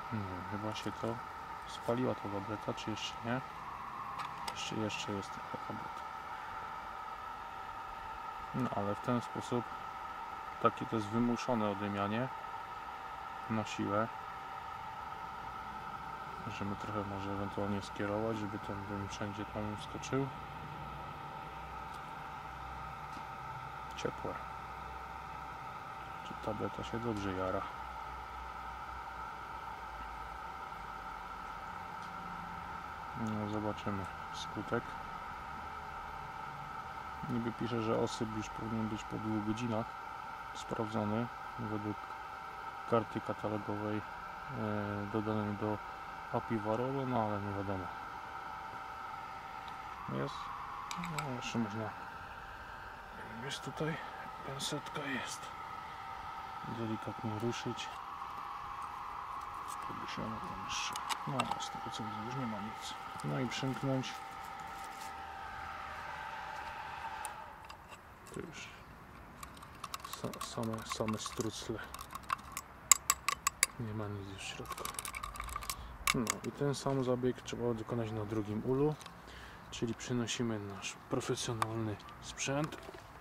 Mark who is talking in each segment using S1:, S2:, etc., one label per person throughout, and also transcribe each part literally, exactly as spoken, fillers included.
S1: Nie wiem, chyba się to spaliła ta tableta, czy jeszcze nie? Jeszcze, jeszcze jest trochę tableta. No ale w ten sposób takie to jest wymuszone odymianie na siłę. Możemy trochę może ewentualnie skierować, żeby ten dym wszędzie tam skoczył. Ciepłe. Czy tableta się dobrze jara? No, zobaczymy skutek. Niby pisze, że osyp już powinien być po dwóch godzinach sprawdzony według karty katalogowej yy, dodanej do apiwarolu, no ale nie wiadomo. Jest? No, jeszcze można. Jest tutaj, pensetka jest. Delikatnie ruszyć. Poddusiona tam jeszcze. No, z tego co widzę, już nie ma nic. No i przymknąć. To już same, same strucle. Nie ma nic już w środku. No i ten sam zabieg trzeba dokonać na drugim ulu. Czyli przynosimy nasz profesjonalny sprzęt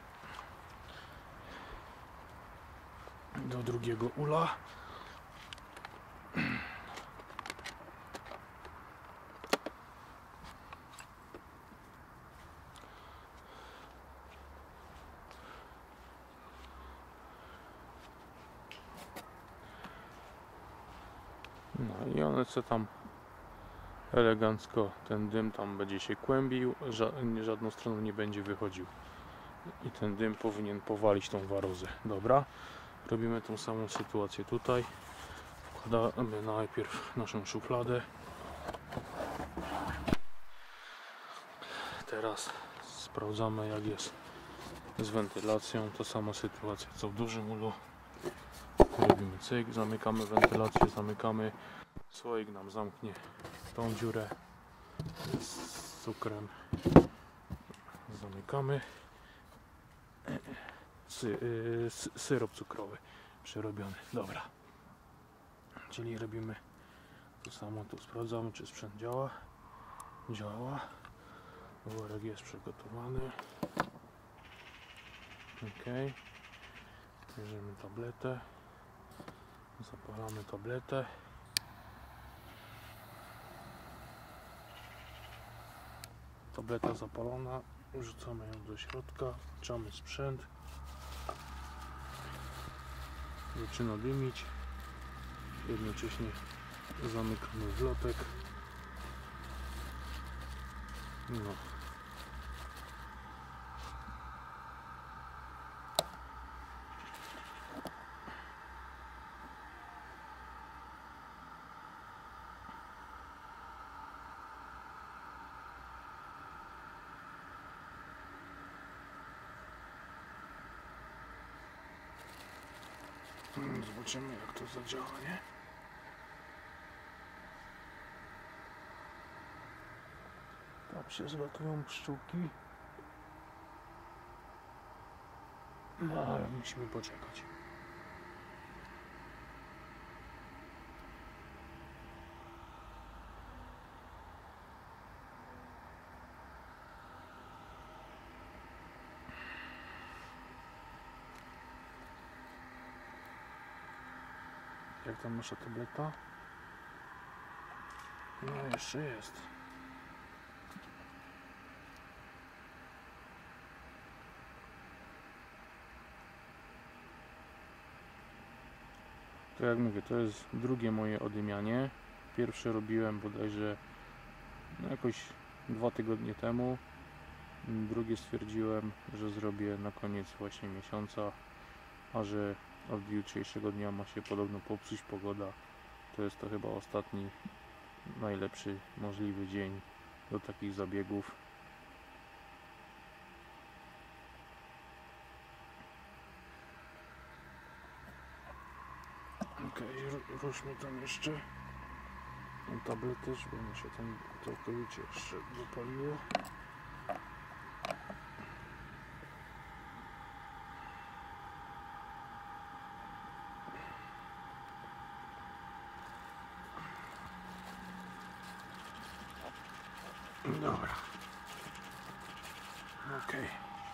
S1: do drugiego ula. No i one co tam elegancko, ten dym tam będzie się kłębił, ża żadną stroną nie będzie wychodził i ten dym powinien powalić tą warozę. Dobra, robimy tą samą sytuację tutaj. Wkładamy najpierw naszą szufladę. Teraz sprawdzamy, jak jest z wentylacją. To sama sytuacja co w dużym ulu. Robimy cyk, zamykamy wentylację, zamykamy. Słoik nam zamknie tą dziurę z cukrem. Zamykamy. Sy yy, syrop cukrowy przerobiony. Dobra. Czyli robimy to samo, tu sprawdzamy, czy sprzęt działa. Działa. Worek jest przygotowany. Ok. Bierzemy tabletę. Zapalamy tabletę. Tableta zapalona. Wrzucamy ją do środka. Włączamy sprzęt. Zaczyna dymić. Jednocześnie zamykamy wlotek. No. Zobaczymy, jak to zadziała, nie? Tam się zlatują pszczółki. No ale musimy poczekać. Jak tam nasza tableta? No jeszcze jest. To jak mówię, to jest drugie moje odymianie. Pierwsze robiłem bodajże no jakoś dwa tygodnie temu. Drugie stwierdziłem, że zrobię na koniec właśnie miesiąca, a że od jutrzejszego dnia ma się podobno popsuć pogoda. To jest to chyba ostatni, najlepszy możliwy dzień do takich zabiegów. Ok, ruszmy tam jeszcze tą tabletę, żeby ona się tam całkowicie jeszcze zapaliło. Dobra. Okej.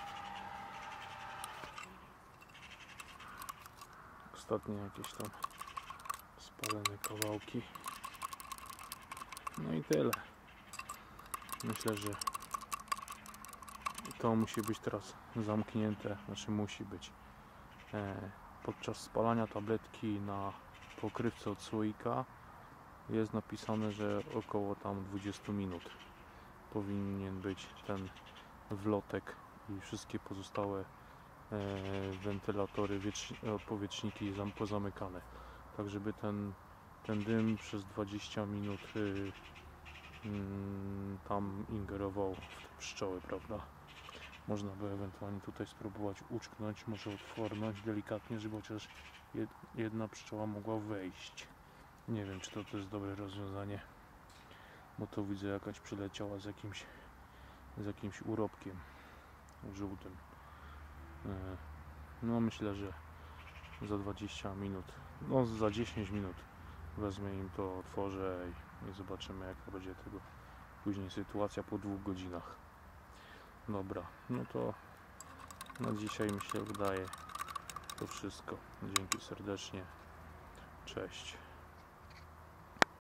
S1: Ostatnie jakieś tam spalone kawałki. No i tyle. Myślę, że to musi być teraz zamknięte, znaczy musi być. E, podczas spalania tabletki na pokrywce od słoika jest napisane, że około tam dwadzieścia minut powinien być ten wlotek i wszystkie pozostałe e, wentylatory, powietrzniki pozamykane, tak żeby ten, ten dym przez dwadzieścia minut y, y, tam ingerował w te pszczoły, prawda? Można by ewentualnie tutaj spróbować uczknąć, może otwornąć delikatnie, żeby chociaż jedna pszczoła mogła wejść. Nie wiem, czy to, to jest dobre rozwiązanie, bo to widzę, jakaś przyleciała z jakimś z jakimś urobkiem żółtym. No myślę, że za dwadzieścia minut, no za dziesięć minut wezmę im to, otworzę i, i zobaczymy, jaka będzie tego później sytuacja po dwóch godzinach. Dobra, no to na dzisiaj mi się wydaje to wszystko. Dzięki serdecznie. Cześć.